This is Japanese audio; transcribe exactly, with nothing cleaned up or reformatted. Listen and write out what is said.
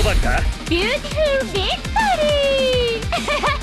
バか。 ビューティフルビクトリー